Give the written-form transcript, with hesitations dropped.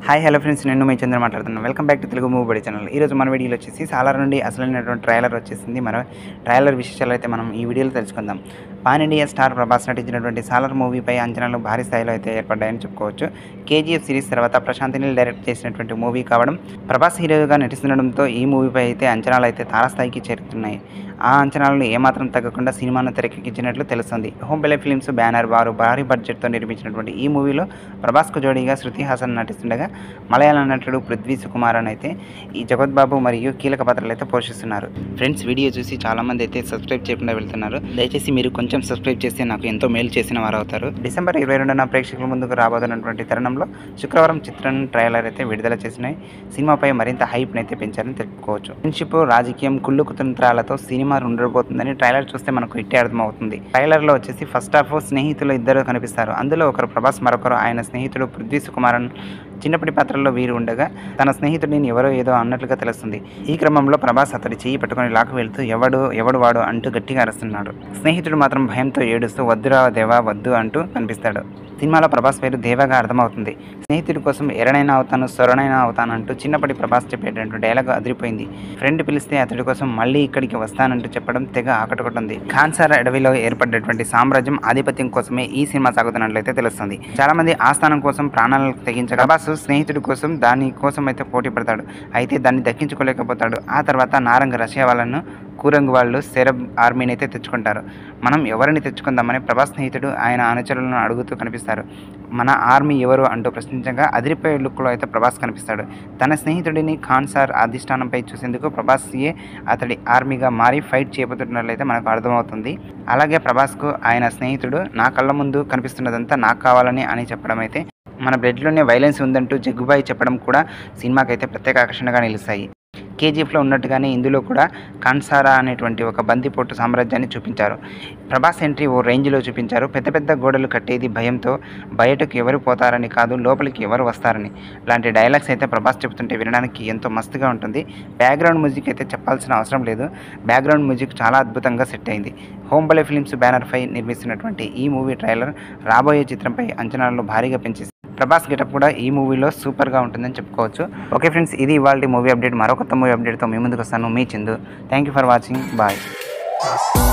Hi hello friends, నేను మీ చంద్ర మాట్లాడుతున్నాను. Welcome back to Telugu movie Badi channel. ఈరోజు మన వీడియోలో వచ్చేసి సాలార్ నుండి అసలైనటువంటి ట్రైలర్ వచ్చేసింది. మన ట్రైలర్ విశేషాలు అయితే మనం ఈ వీడియోలో తెలుసుకుందాం. పాన్ ఇండియా స్టార్ ప్రభాస్ నటించినటువంటి సాలార్ మూవీపై అంచనాలు భారీ స్థాయిలో అయితే ఏర్పడ్డాయని చెప్పుకోవచ్చు. కేజీఎఫ్ సిరీస్ తర్వాత ప్రశాంత్ నీల్ డైరెక్ట్ చేసినటువంటి మూవీ కావడం, ప్రభాస్ హీరోగా నటిస్తుండడంతో ఈ మూవీపై అయితే అంచనాలు అయితే తారాస్థాయికి చేరుతున్నాయి. ఆ అంచనాలను ఏమాత్రం తగ్గకుండా సినిమాను తెరకెక్కించినట్లు తెలుస్తుంది. హోంబెలే ఫిల్మ్స్ బ్యానర్ వారు భారీ బడ్జెట్తో నిర్మించినటువంటి ఈ మూవీలో ప్రభాస్కు జోడీగా శృతి హాసన్ నటిస్తుండగా, మలయాళ నటుడు పృథ్వీ సుకుమారన్ అయితే ఈ జగత్ బాబు మరియు కీలక పాత్రలు అయితే పోషిస్తున్నారు. ఫ్రెండ్స్, వీడియో చూసి చాలామంది అయితే సబ్స్క్రైబ్ చేయకుండా వెళ్తున్నారు. దయచేసి మీరు కొంచెం సబ్స్క్రైబ్ చేస్తే నాకు ఎంతో మేలు చేసిన వారు అవుతారు. డిసెంబర్ 22న ప్రేక్షకుల ముందుకు రాబోతున్నటువంటి తరుణంలో శుక్రవారం చిత్రం ట్రైలర్ అయితే విడుదల చేసినాయి. సినిమాపై మరింత హైప్ని అయితే పెంచారని తెలుపుకోవచ్చు. ఫ్రెండ్షిప్, రాజకీయం, కుళ్ళు కుతంత్రాలతో సినిమా ఉండబోతుందని ట్రైలర్ చూస్తే మనకు ఇట్టే అర్థమవుతుంది. ట్రైలర్లో వచ్చేసి ఫస్ట్ హాఫ్ స్నేహితులు ఇద్దరు కనిపిస్తారు. అందులో ఒకరు ప్రభాస్, మరొకరు ఆయన స్నేహితుడు పృథ్వీ సుకుమారన్. చిన్నప్పటి పాత్రల్లో వీరు ఉండగా తన స్నేహితుడిని ఎవరో ఏదో అన్నట్లుగా తెలుస్తుంది. ఈ క్రమంలో ప్రభాస్ అతడి చెయ్యి పట్టుకుని లాక్కు వెళ్తూ ఎవడు వాడు అంటూ గట్టిగా అరుస్తున్నాడు. స్నేహితుడు మాత్రం భయంతో ఏడుస్తూ వద్దురా దేవా వద్దు అంటూ కనిపిస్తాడు. సినిమాలో ప్రభాస్ పేరు దేవాగా అర్థమవుతుంది. స్నేహితుడి కోసం ఎరనైనా అవుతాను, సొరనైనా అవుతాను అంటూ చిన్నప్పటి ప్రభాస్ చెప్పేటటువంటి డైలాగ్ అదిరిపోయింది. ఫ్రెండ్ పిలిస్తే అతడి కోసం మళ్ళీ ఇక్కడికి వస్తానంటూ చెప్పడం తెగ ఆకట్టుకుంటుంది. ఖాన్సార్ అడవిలో ఏర్పడేటువంటి సామ్రాజ్యం ఆధిపత్యం కోసమే ఈ సినిమా సాగుతున్నట్లయితే తెలుస్తుంది. చాలా మంది ఆ స్థానం కోసం ప్రాణాలకు తెగించగా ప్రభాస్ స్నేహితుడి కోసం దాని కోసం అయితే పోటీ పడతాడు. అయితే దాన్ని దక్కించుకోలేకపోతాడు. ఆ తర్వాత నారంగ్ రష్యా వాళ్ళను, కూరంగ్ వాళ్ళు సెరబ్ ఆర్మీని అయితే తెచ్చుకుంటారు. మనం ఎవరిని తెచ్చుకుందామని ప్రభాస్ స్నేహితుడు ఆయన అనుచరులను అడుగుతూ కనిపిస్తారు. మన ఆర్మీ ఎవరు అంటూ ప్రశ్నించగా అదిరిపోయే లుక్లో అయితే ప్రభాస్ కనిపిస్తాడు. తన స్నేహితుడిని ఖాన్సార్ అధిష్టానంపై చూసేందుకు ప్రభాస్యే అతడి ఆర్మీగా మారి ఫైట్ చేయబోతున్నట్లయితే మనకు అర్థమవుతుంది. అలాగే ప్రభాస్కు ఆయన స్నేహితుడు నా కళ్ళ ముందు కనిపిస్తున్నదంతా నాకు కావాలని అని చెప్పడం అయితే, మన బ్లడ్లోనే వైలెన్స్ ఉందంటూ జగ్గుబాయి చెప్పడం కూడా సినిమాకైతే ప్రత్యేక ఆకర్షణగా నిలుస్తాయి. కేజీఎఫ్లో ఉన్నట్టుగానే ఇందులో కూడా కాన్సారా అనేటువంటి ఒక బందిపోటు సామ్రాజ్యాన్ని చూపించారు. ప్రభాస్ ఎంట్రీ ఓ రేంజ్లో చూపించారు. పెద్ద పెద్ద గోడలు కట్టేది భయంతో, బయటకు ఎవరు పోతారని కాదు లోపలికి ఎవరు వస్తారని. లాంటి డైలాగ్స్ అయితే ప్రభాస్ చెబుతుంటే వినడానికి ఎంతో మస్తుగా ఉంటుంది. బ్యాక్గ్రౌండ్ మ్యూజిక్ అయితే చెప్పాల్సిన అవసరం లేదు. బ్యాక్గ్రౌండ్ మ్యూజిక్ చాలా అద్భుతంగా సెట్ అయింది. హోంబెలే ఫిల్మ్స్ బ్యానర్పై నిర్మిస్తున్నటువంటి ఈ మూవీ ట్రైలర్ రాబోయే చిత్రంపై అంచనాలను భారీగా పెంచేసింది. ప్రభాస్ గెటప్ కూడా ఈ మూవీలో సూపర్గా ఉంటుందని చెప్పుకోవచ్చు. ఓకే ఫ్రెండ్స్, ఇది ఇవాళ మూవీ అప్డేట్. మరో కొత్త మూవీ అప్డేట్తో మీ ముందుకు వస్తాను. మీ Chandu. Thank you for watching. Bye.